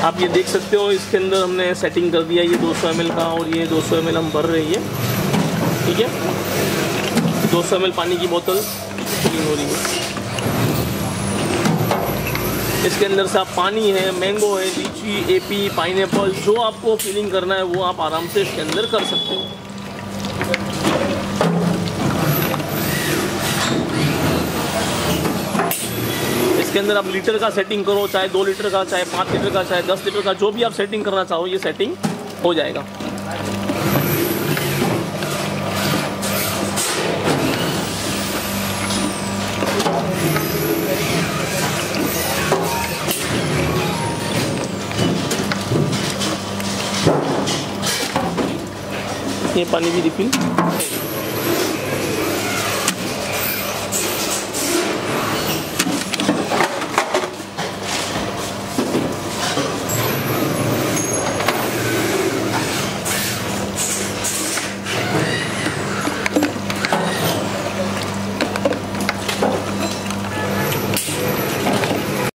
आप ये देख सकते हो इसके अंदर हमने सेटिंग कर दिया ये 200 ml का, और ये 200 ml हम भर रही है। ठीक है, 200 ml पानी की बोतल फिलिंग हो रही है। इसके अंदर से आप पानी है, मैंगो है, लीची, एपी, पाइनएप्पल, जो आपको फिलिंग करना है वो आप आराम से इसके अंदर कर सकते हो। इसके अंदर आप लीटर का सेटिंग करो, चाहे 2 लीटर का, चाहे 5 लीटर का, चाहे 10 लीटर का, जो भी आप सेटिंग करना चाहो ये सेटिंग हो जाएगा। ये पानी भी रिफिल